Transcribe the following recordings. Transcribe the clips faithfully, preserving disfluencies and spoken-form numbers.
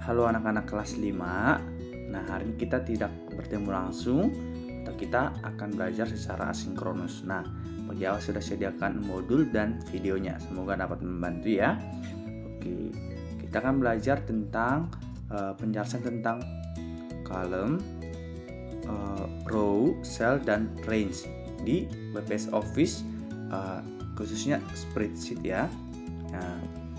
Halo anak-anak kelas lima. Nah, hari ini kita tidak bertemu langsung atau kita akan belajar secara asinkronus. Nah, bagi awal sudah sediakan modul dan videonya. Semoga dapat membantu ya. Oke, kita akan belajar tentang uh, penjelasan tentang column, uh, row, cell, dan range di W P S Office, uh, khususnya spreadsheet ya. Nah,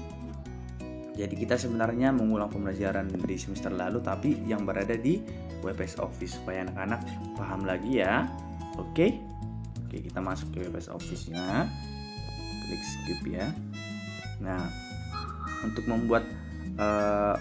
jadi kita sebenarnya mengulang pembelajaran di semester lalu tapi yang berada di W P S Office supaya anak-anak paham lagi ya. Oke. Oke, kita masuk ke W P S Office-nya. Klik skip ya. Nah, untuk membuat uh,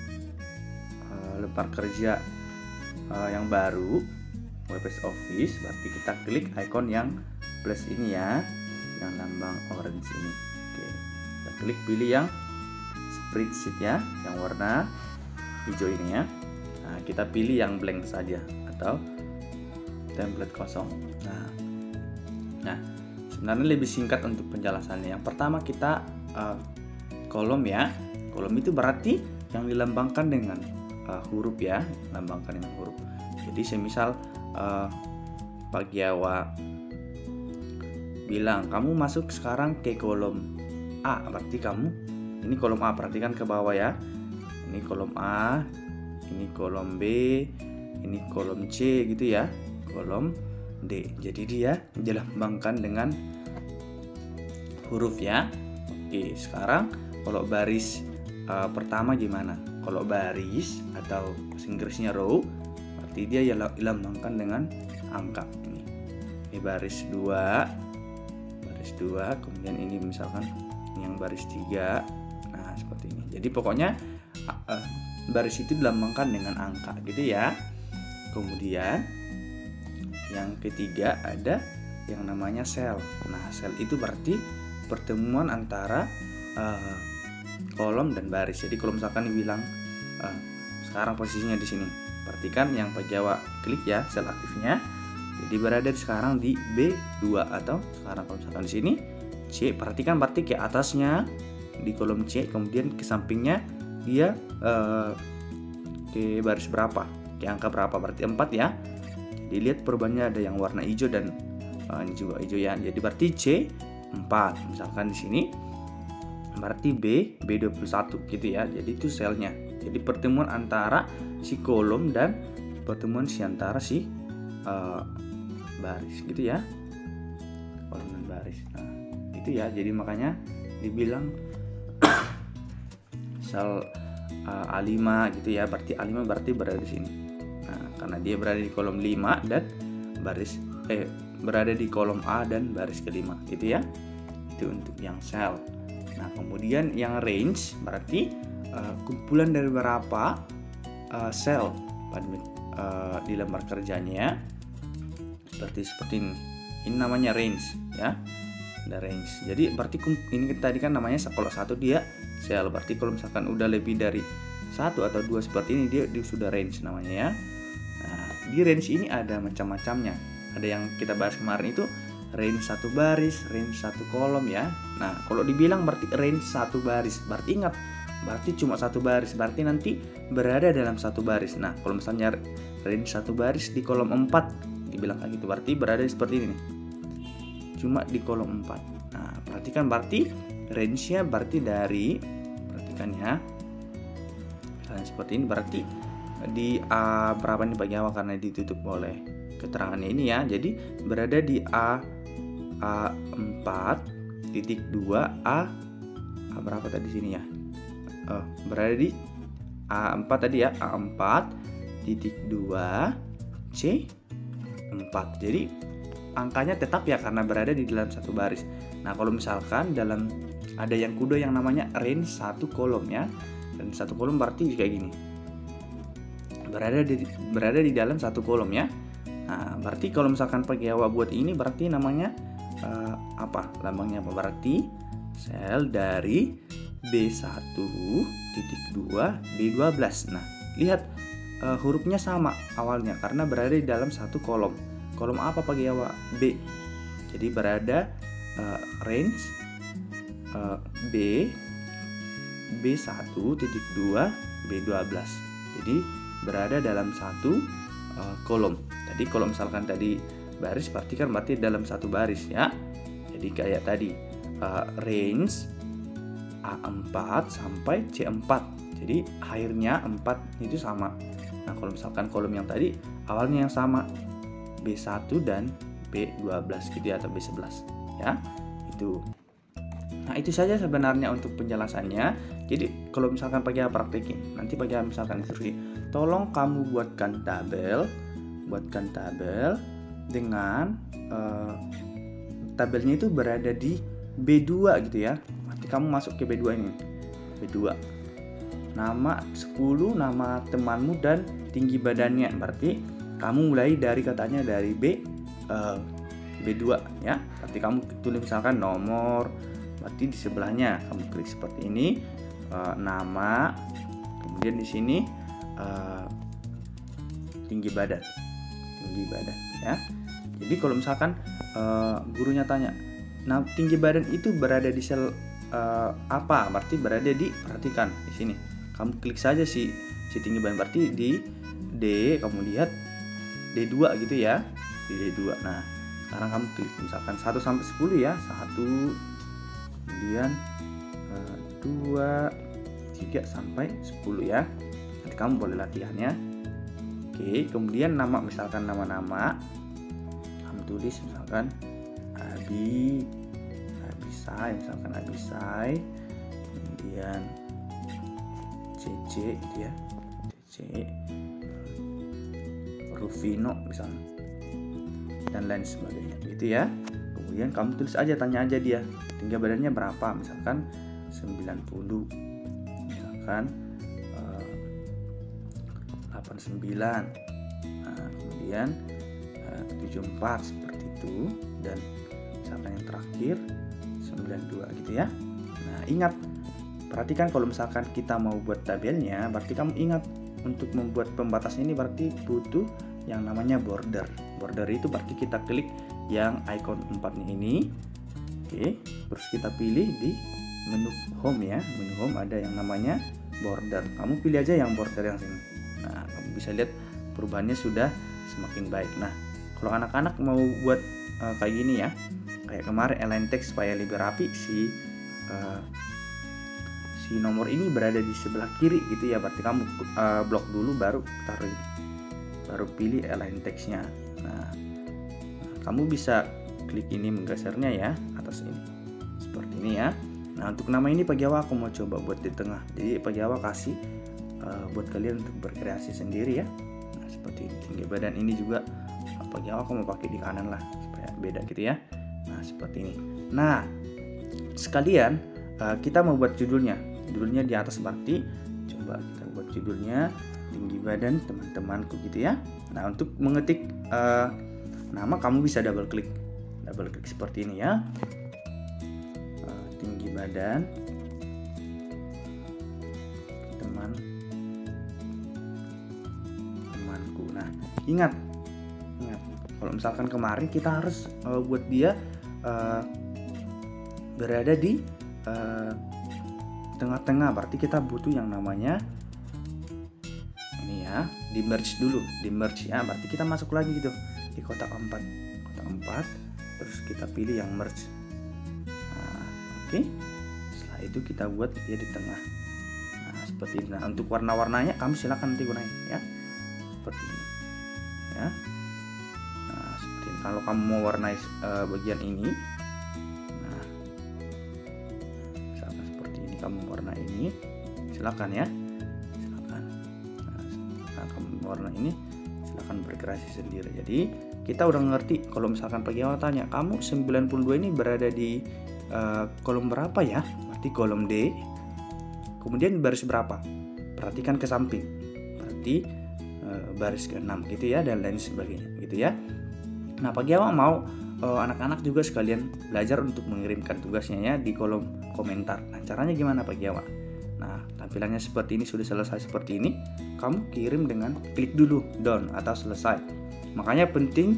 uh, lembar kerja uh, yang baru W P S Office, berarti kita klik icon yang plus ini ya, yang lambang orange ini. Oke. Kita klik pilih yang spreadsheet ya, yang warna hijau ini ya. Nah, kita pilih yang blank saja atau template kosong. Nah, nah sebenarnya lebih singkat untuk penjelasannya. Yang pertama kita uh, kolom ya. Kolom itu berarti yang dilambangkan dengan uh, huruf ya, dilambangkan dengan huruf. Jadi semisal uh, Pak Giawa bilang kamu masuk sekarang ke kolom A, berarti kamu ini kolom A, perhatikan ke bawah ya. Ini kolom A, ini kolom B, ini kolom C gitu ya. Kolom D. Jadi dia dilambangkan dengan huruf ya. Oke, sekarang kalau baris uh, pertama gimana? Kalau baris atau bahasa Inggrisnya row, berarti dia dilambangkan dengan angka ini. Ini baris dua, baris dua, kemudian ini misalkan yang baris tiga. Nah, seperti ini. Jadi pokoknya uh, baris itu dilambangkan dengan angka gitu ya. Kemudian yang ketiga ada yang namanya sel. Nah, sel itu berarti pertemuan antara uh, kolom dan baris. Jadi kalau misalkan dibilang uh, sekarang posisinya di sini, perhatikan yang Pak Jawa klik ya sel aktifnya. Jadi berada sekarang di B dua atau sekarang kalau misalkan di sini C, perhatikan berarti ke atasnya di kolom C, kemudian ke sampingnya dia uh, ke baris berapa, ke angka berapa, berarti empat ya. Jadi lihat perubahannya ada yang warna hijau dan uh, ini juga hijau ya. Jadi berarti C empat, misalkan di sini berarti B B dua puluh satu gitu ya. Jadi itu selnya. Jadi pertemuan antara si kolom dan pertemuan si antara si uh, baris gitu ya. Kolom dan baris. Nah, itu ya. Jadi makanya dibilang sel uh, A lima gitu ya, berarti A lima berarti berada di sini. Nah, karena dia berada di kolom lima dan baris eh berada di kolom A dan baris kelima gitu ya. Itu untuk yang sel. Nah, kemudian yang range berarti uh, kumpulan dari beberapa uh, sel pada uh, di lembar kerjanya seperti seperti ini. Ini namanya range ya. Ada range. Jadi berarti ini tadi kan namanya kalau satu dia sel, berarti kalau misalkan udah lebih dari satu atau dua seperti ini dia, dia sudah range namanya ya. Nah, di range ini ada macam-macamnya. Ada yang kita bahas kemarin itu range satu baris, range satu kolom ya. Nah, kalau dibilang berarti range satu baris, berarti ingat berarti cuma satu baris, berarti nanti berada dalam satu baris. Nah, kalau misalnya range satu baris di kolom empat dibilang kayak gitu, berarti berada seperti ini nih. Cuma di kolom empat. Nah, perhatikan berarti range-nya berarti dari, perhatikan ya, misalnya seperti ini berarti di A berapa nih bagi awal karena ditutup oleh keterangannya ini ya. Jadi berada di A A empat titik dua A A berapa tadi sini ya? Oh, berada di A empat tadi ya, A empat titik dua C empat. Jadi angkanya tetap ya karena berada di dalam satu baris. Nah, kalau misalkan dalam ada yang kudo yang namanya range satu kolom ya. Range satu kolom berarti kayak gini. Berada di berada di dalam satu kolom ya. Nah, berarti kalau misalkan Pak Jawa buat ini berarti namanya uh, apa? Lambangnya apa? Berarti sel dari B satu titik dua B dua belas. Nah, lihat uh, hurufnya sama awalnya karena berada di dalam satu kolom. Kolom apa Pak Jawa? B. Jadi berada uh, range uh, B B satu titik dua B dua belas. Jadi berada dalam satu uh, kolom. Tadi kalau misalkan tadi baris berarti kan berarti dalam satu baris ya. Jadi kayak tadi uh, range A empat sampai C empat. Jadi akhirnya empat itu sama. Nah, kalau misalkan kolom yang tadi awalnya yang sama B satu dan B dua belas gitu ya, atau B sebelas ya. Itu. Nah, itu saja sebenarnya untuk penjelasannya. Jadi kalau misalkan pagi praktekin, nanti pagi misalkan instruksi, tolong kamu buatkan tabel, buatkan tabel dengan uh, tabelnya itu berada di B dua gitu ya. Nanti kamu masuk ke B dua ini. B dua. Nama sepuluh, nama temanmu dan tinggi badannya. Berarti kamu mulai dari katanya dari B uh, B dua ya. Berarti kamu tulis misalkan nomor, berarti di sebelahnya kamu klik seperti ini, uh, nama, kemudian di sini uh, tinggi badan, tinggi badan ya. Jadi kalau misalkan uh, gurunya tanya, nah tinggi badan itu berada di sel uh, apa? Berarti berada di, perhatikan di sini. Kamu klik saja si si tinggi badan, berarti di D, kamu lihat D dua gitu ya, di D dua. Nah, sekarang kamu klik misalkan satu sampai sepuluh ya, satu, kemudian uh, dua, tiga sampai sepuluh ya. Nanti kamu boleh latihannya. Oke, kemudian nama, misalkan nama-nama kamu tulis misalkan Abi, Abisai, misalkan Abisai, kemudian C C gitu ya, C C, Rufino misalnya, dan lain sebagainya gitu ya. Kemudian kamu tulis aja, tanya aja dia tinggi badannya berapa, misalkan sembilan puluh, misalkan uh, delapan puluh sembilan, nah, kemudian uh, tujuh puluh empat seperti itu, dan misalkan yang terakhir sembilan puluh dua gitu ya. Nah, ingat, perhatikan kalau misalkan kita mau buat tabelnya, berarti kamu ingat untuk membuat pembatas ini berarti butuh yang namanya border. Border itu berarti kita klik yang icon empatnya ini. Oke, terus kita pilih di menu home ya. Menu home ada yang namanya border. Kamu pilih aja yang border yang sini. Nah, kamu bisa lihat perubahannya sudah semakin baik. Nah, kalau anak-anak mau buat uh, kayak gini ya, kayak kemarin align text supaya lebih rapi, si uh, si nomor ini berada di sebelah kiri gitu ya. Berarti kamu uh, blok dulu baru taruh ini, baru pilih align textnya. Nah, kamu bisa klik ini menggesernya ya, atas ini seperti ini ya. Nah, untuk nama ini Pak Jawa aku mau coba buat di tengah. Jadi Pak Jawa kasih uh, buat kalian untuk berkreasi sendiri ya. Nah, seperti ini. Tinggi badan ini juga Pak Jawa aku mau pakai di kanan lah supaya beda gitu ya. Nah, seperti ini. Nah, sekalian uh, kita mau buat judulnya. Judulnya di atas, berarti coba kita buat judulnya tinggi badan teman-temanku gitu ya. Nah, untuk mengetik uh, nama kamu bisa double klik. Double klik seperti ini ya. Uh, tinggi badan teman temanku. Nah, ingat. Ingat, kalau misalkan kemarin kita harus uh, buat dia uh, berada di uh, tengah-tengah, berarti kita butuh yang namanya ini ya, di merge dulu, di merge ya, berarti kita masuk lagi gitu di kotak empat, kotak empat, terus kita pilih yang merge. Nah, oke, okay. Setelah itu kita buat dia di tengah. Nah, seperti ini. Nah, untuk warna-warnanya kamu silakan nanti gunain ya, seperti ini ya. Nah, seperti ini. Kalau kamu mau warnai uh, bagian ini, kamu warna ini silakan ya, silakan. Nah, kamu warna ini silakan berkreasi sendiri. Jadi kita udah ngerti kalau misalkan Pak Jawa tanya, kamu sembilan puluh dua ini berada di uh, kolom berapa ya? Berarti kolom D. Kemudian baris berapa? Perhatikan ke samping. Berarti uh, baris ke enam gitu ya, dan lain sebagainya gitu ya. Nah, Pak Jawa mau uh, anak-anak juga sekalian belajar untuk mengirimkan tugasnya ya di kolom komentar. Nah, caranya gimana Pak Jawa? Nah, tampilannya seperti ini, sudah selesai seperti ini. Kamu kirim dengan klik dulu done atau selesai. Makanya penting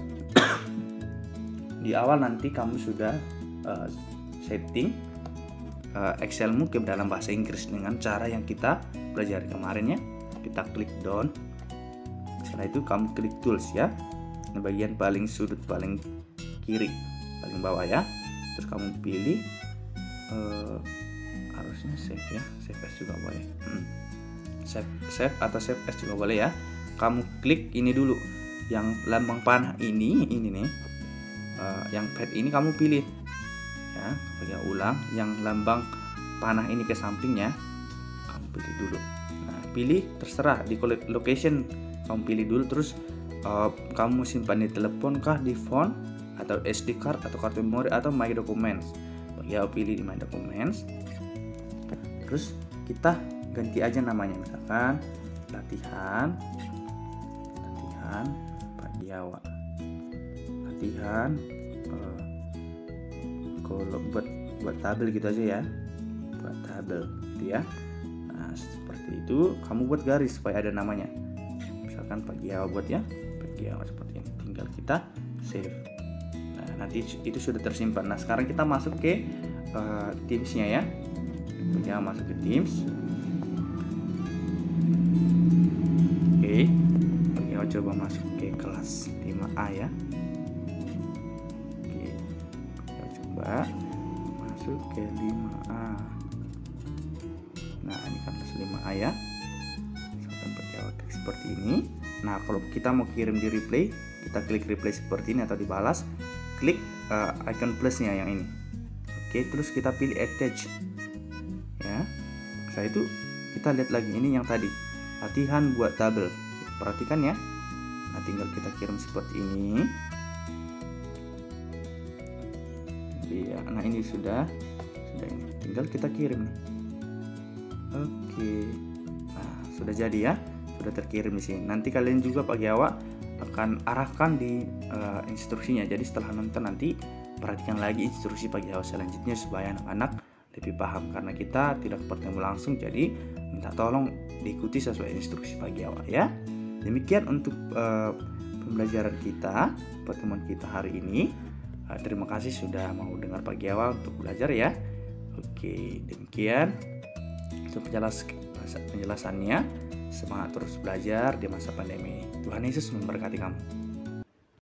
di awal nanti kamu sudah uh, setting uh, Excelmu ke dalam bahasa Inggris dengan cara yang kita pelajari kemarin ya. Kita klik down. Setelah itu kamu klik tools ya. Ini bagian paling sudut paling kiri, paling bawah ya. Terus kamu pilih uh, harusnya save ya, save as juga boleh. Hmm. Save, save atau save as juga boleh ya. Kamu klik ini dulu, yang lambang panah ini, ini nih, uh, yang pad ini kamu pilih ya. Bagi ulang, yang lambang panah ini ke sampingnya, kamu pilih dulu. Nah, pilih terserah di location, kamu pilih dulu. Terus uh, kamu simpan di telepon kah, di phone, atau S D card, atau kartu memori, atau My Documents. Bagi aku pilih di My Documents. Terus kita ganti aja namanya, misalkan latihan latihan Pagiawa, latihan uh, kalau buat buat tabel gitu aja ya, buat tabel gitu ya. Nah seperti itu, kamu buat garis supaya ada namanya, misalkan Pagiawa buat ya, Pagiawa seperti ini. Tinggal kita save. Nah nanti itu sudah tersimpan. Nah sekarang kita masuk ke uh, Teams-nya ya. Ya, masuk ke Teams. Oke, kita coba masuk ke kelas lima A ya. Oke, kita coba masuk ke lima A. Nah, ini kan kelas lima A ya. Misalkan pakai teks seperti ini. Nah, kalau kita mau kirim di replay, kita klik replay seperti ini atau dibalas, klik uh, icon plusnya yang ini. Oke, terus kita pilih attach. Ya, setelah itu kita lihat lagi ini yang tadi latihan buat tabel, perhatikan ya. Nah tinggal kita kirim seperti ini. Ya, nah ini sudah sudah ini tinggal kita kirim nih. Oke, nah sudah jadi ya, sudah terkirim di sini. Nanti kalian juga Pagiawa akan arahkan di uh, instruksinya. Jadi setelah nonton nanti perhatikan lagi instruksi Pagiawa selanjutnya supaya anak-anak lebih paham, karena kita tidak bertemu langsung, jadi minta tolong diikuti sesuai instruksi Pagiawa ya. Demikian untuk uh, pembelajaran kita, pertemuan kita hari ini. Uh, terima kasih sudah mau dengar Pagiawa untuk belajar ya. Oke, demikian untuk penjelas, penjelasannya. Semangat terus belajar di masa pandemi. Tuhan Yesus memberkati kamu.